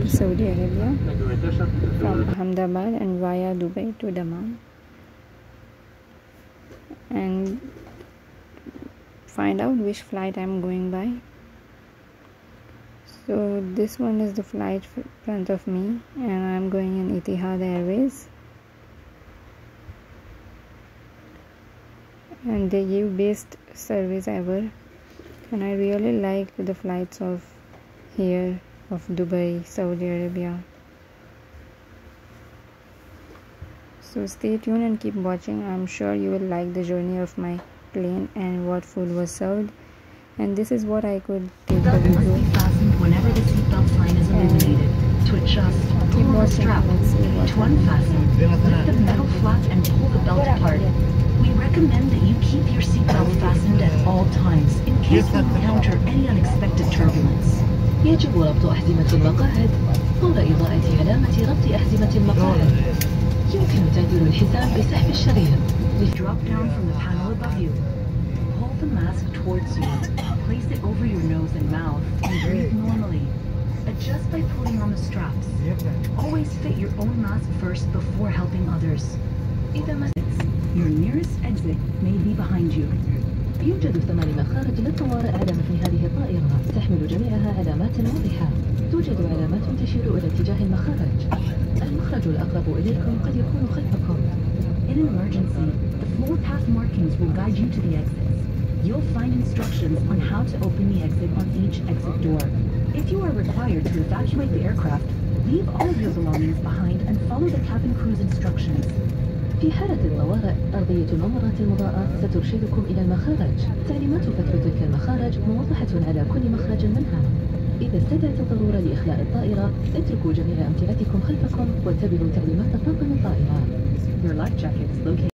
Saudi Arabia from Ahmedabad and via Dubai to Dammam, and find out which flight I'm going by. So this one is the flight in front of me, and I'm going in Etihad Airways, and they give best service ever, and I really like the flights of here of Dubai, Saudi Arabia. So stay tuned and keep watching. I'm sure you will like the journey of my plane and what food was served, and this is what I could take a video. Must be fastened whenever the seatbelt sign is illuminated. To adjust, pull on the strap. To unfasten, lift the metal flap and pull the belt apart. We recommend that you keep your seatbelt fastened at all times in case we encounter any unexpected turbulence. يجب ربط أحزمة المقاعد فور إضاءة علامة ربط أحزمة المقاعد. يمكن تعديل الحزام بسحب الشريط. Drop down from the panel above you. Hold the mask towards you. Place it over your nose and mouth and breathe normally. Adjust by pulling on the straps. Always fit your own mask first before helping others. Your nearest exit may be behind you. يوجد 8 مخارج للطوارئ على متن هذه الطائرة، تحمل جميعها علامات واضحة. توجد علامات تشير إلى اتجاه المخارج. المخرج الأقرب إليكم قد يكون خلفكم. In an emergency, the floor path markings will guide you to the exits. You'll find instructions on how to open the exit on each exit door. If you are required to evacuate the aircraft, leave all of your belongings behind and follow the cabin crew's instructions. في حالة الطوارئ، أرضية الممرات المضاءة سترشدكم إلى المخارج. تعليمات فتح تلك المخارج موضحة على كل مخرج منها. إذا استدعت الضرورة لإخلاء الطائرة، اتركوا جميع أمتعتكم خلفكم واتبعوا تعليمات طاقم الطائرة. Your life jacket is located.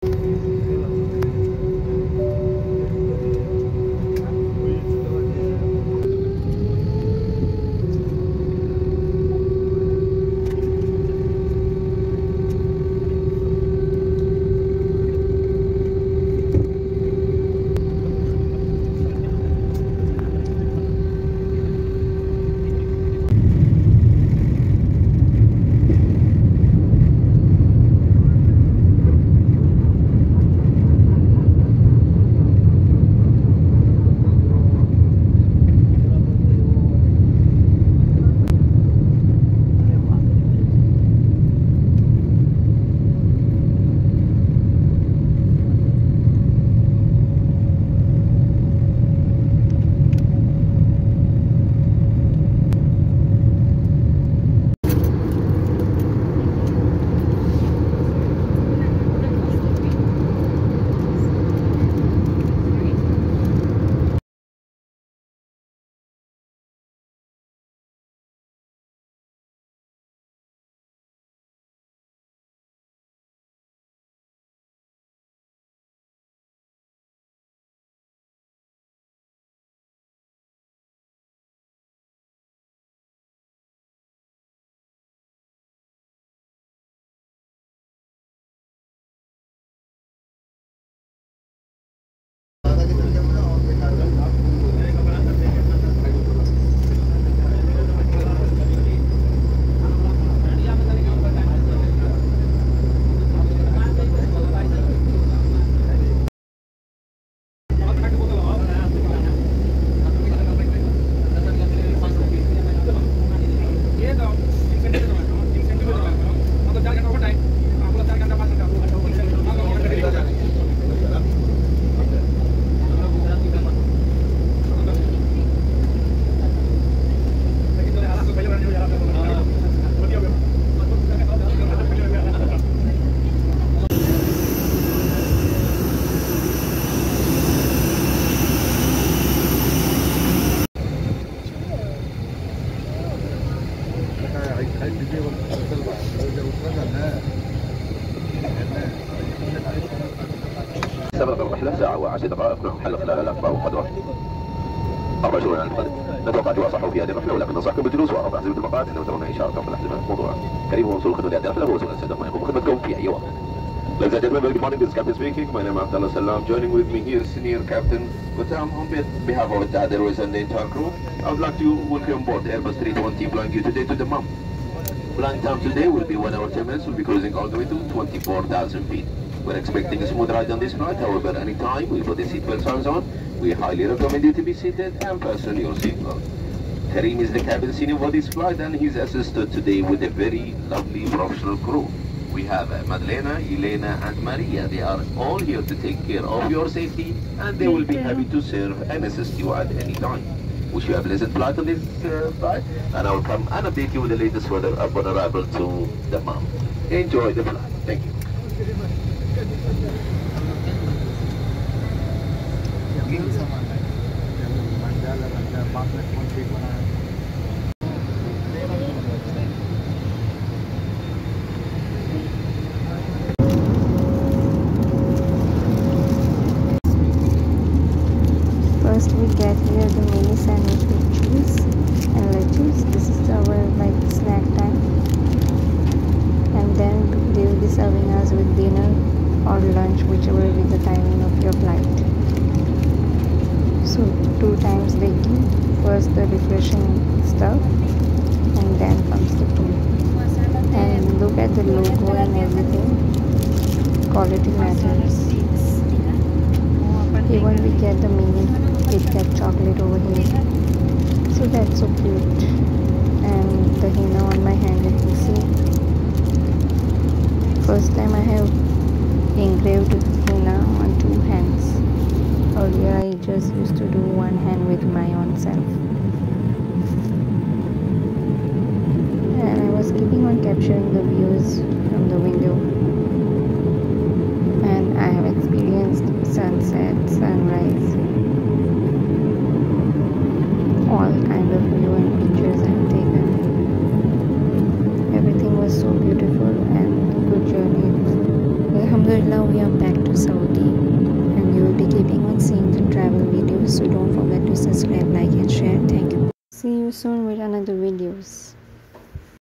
استغرق الرحلة ساعة و10 دقائق نحن حل خلال الأكبر وقدره 24 عن القدر. نتوقع جوا صحوا في هذه الرحلة، ولكن ننصحكم بالجلوس وراء أحزمة المقاعد إنه ترون إشارة في الأحزمة موضوعا. كريم وصول الخدمة لهذه الرحلة هو رسول السادة يقوم بخدمتكم في أي وقت. Ladies and gentlemen, good morning. This is Captain speaking. My name is Abdullah Salam. Joining with me here is Senior Captain Qatam. On behalf of Etihad Airways and the entire crew, I would like to welcome you aboard Airbus 320 flying you today to Dammam. Flying time today will be 1 hour 10 minutes. We'll be cruising all the way to 24,000 feet. We're expecting a smooth ride on this flight. However, anytime we put the seatbelt signs on, we highly recommend you to be seated and fasten your seatbelt. Karim is the cabin senior for this flight, and he's assisted today with a very lovely professional crew. We have Madalena, Elena and Maria. They are all here to take care of your safety, and they will be happy to serve and assist you at any time. Wish you a pleasant flight on this flight, and I will come and update you with the latest weather upon arrival to Dammam. Enjoy the flight. Thank you. First we get here the mini sandwich with cheese and lettuce. This is our like snack time, and then they will be serving us with dinner or lunch, whichever with the timing of your flight. So 2 times they give, first the refreshing stuff and then comes the food. And look at the logo and everything, quality matters. Even we get the mini Kit Kat chocolate over here, so that's so cute. And the henna on my hand, let me see. First time I have engraved henna on 2 hands. Earlier I just used to do 1 hand with my own self. And I was keeping on capturing the views from the window. And I have experienced sunset, sunrise, all kind of view and pictures I have taken. Everything was so beautiful and good journey. Alhamdulillah, we are back to Saudi, and you will be keeping on seeing the travel videos, so don't forget to subscribe, like and share. Thank you. See you soon with another videos.